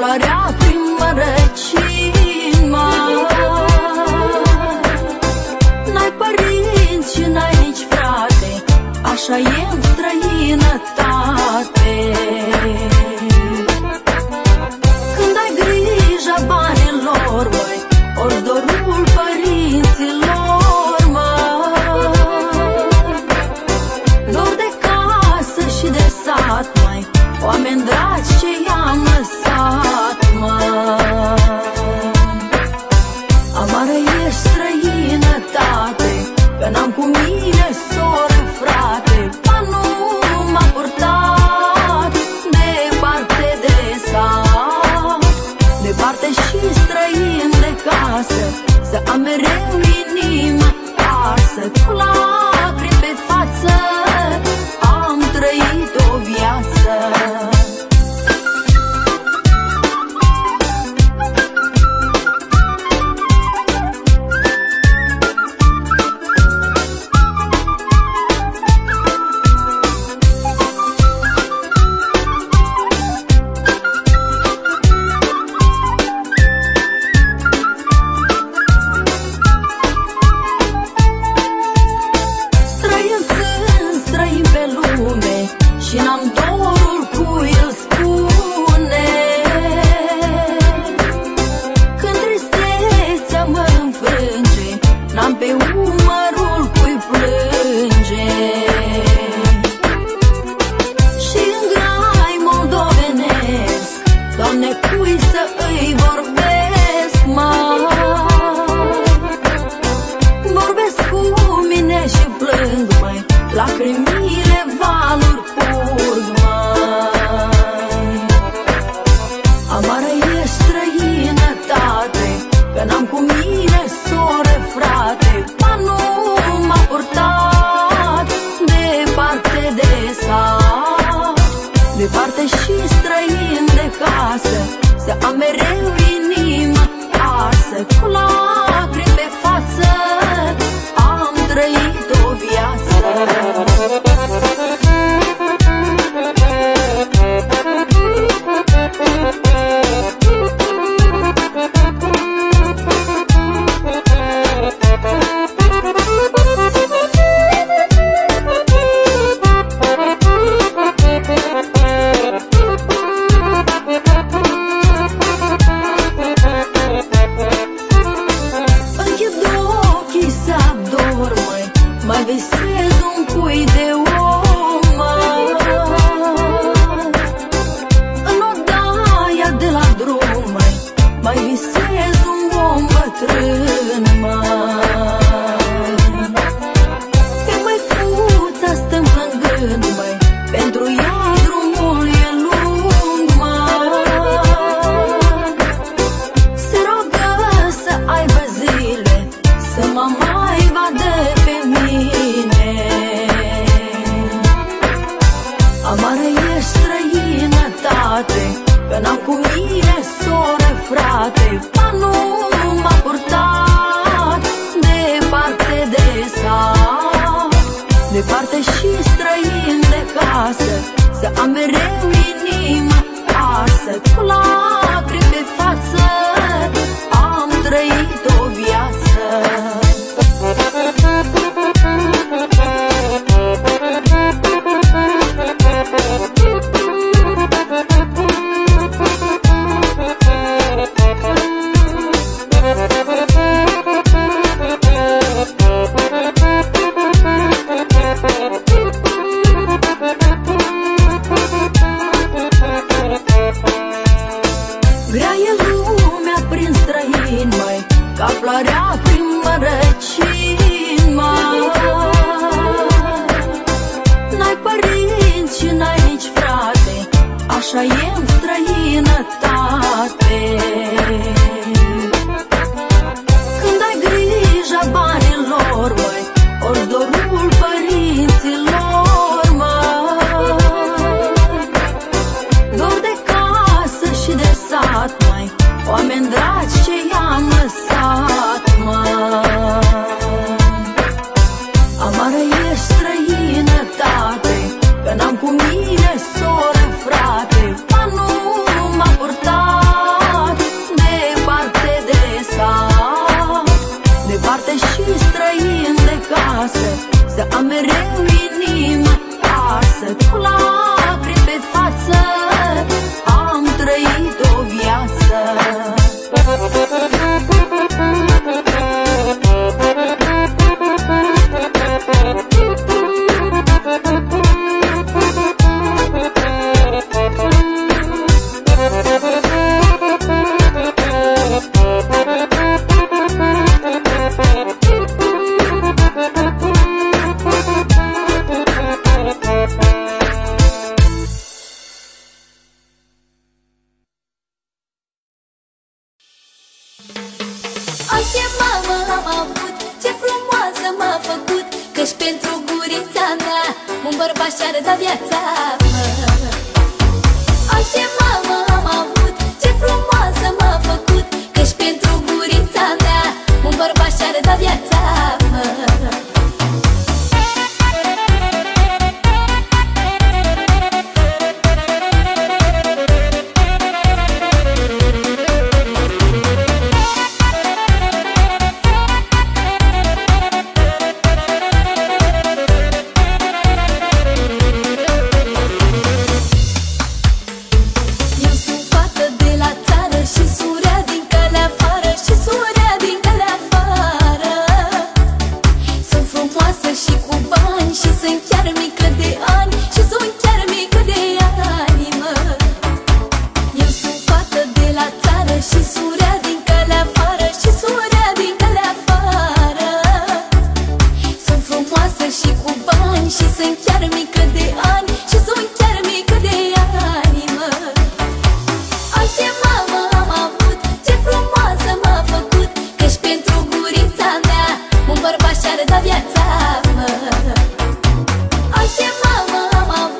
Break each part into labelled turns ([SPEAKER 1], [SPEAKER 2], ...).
[SPEAKER 1] floarea prin mărăcina. N-ai părinți și n-ai nici frate, așa e în străinătate. Când ai grija banilor, măi, ori dorul părinților, măi, dor de casă și de sat, măi, oameni dragi ce i-am lăsat, măi. Amară e străinătate, că n-am cu mine soră, frate, ba nu m-a purtat departe de sat, departe și străin de casă, să am mereu inima arsă, cu lacrimi pe față am trăit o viață. Și n-am dorul cui îl spune, când tristețea mă înfrânge, n-am pe umărul cui plânge. Și în grai moldovenesc, Doamne, cui să îi vorbesc, măi? Vorbesc cu mine și plâng, măi, lacrimile valuri curg, măi. Amară e străinătate, că n-am cu mine soră, frate, ba nu m-a purtat departe de sat, departe și străin de casă, să am mereu inima arsă, cu lacrimi pe față am trăit o viață. Mai visez un cui de om, măi, în odaia de la drum, măi, mai visez un om bătrân, măi. Pe măicuța stăm plângând, măi, pentru ea drumul e lung, măi. Se rogă să aibă zile, să mă mai vadă pe mine. Amară e străinătate, că n-am cu mine soră, frate, ba nu m-a purtat departe de sat, departe și străin de casă, să am mereu inima arsă, cu lacrimi pe față am trăit o viață. Grea e lumea prin străin, măi, ca floarea prin mărăcini, măi. N-ai părinți și n-ai nici frate, așa e în străinătate. Când ai grija banilor, măi, ori dorul părinților, măi, dor de casă și de sat, măi, oameni dragi ce i-am lăsat, măi. Amară e străinătate, că n-am cu mine soră, frate, ba nu m-a purtat
[SPEAKER 2] ce mamă am avut, ce frumoasă m-a făcut, că-și pentru gurița mea un bărbat și-ar da viața, mă. Ai, ce mamă am avut, ce frumoasă m-a făcut, că-și pentru gurița mea un bărbat și-ar da viața, mă.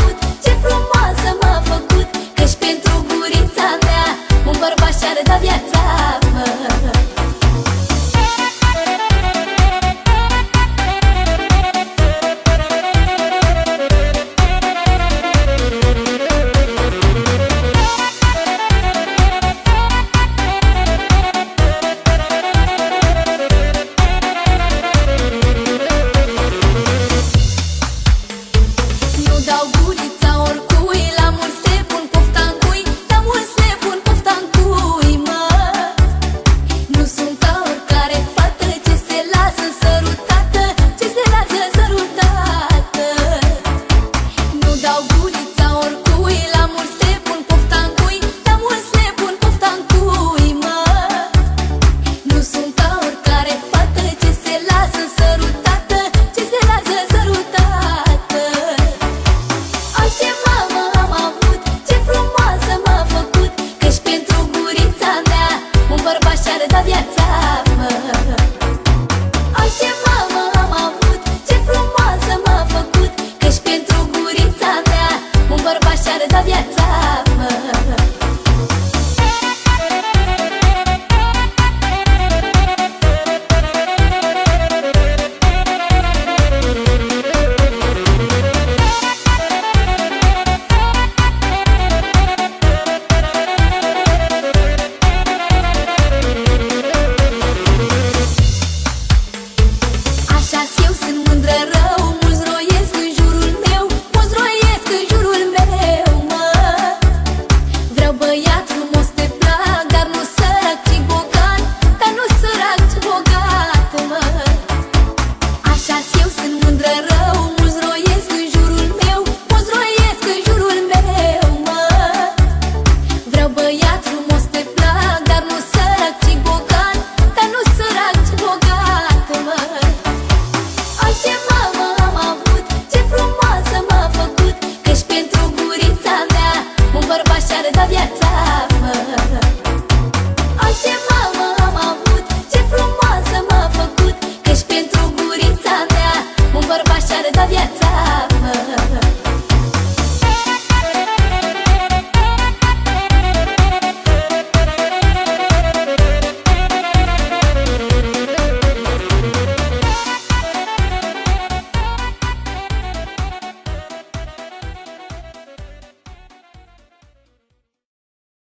[SPEAKER 1] Da viața.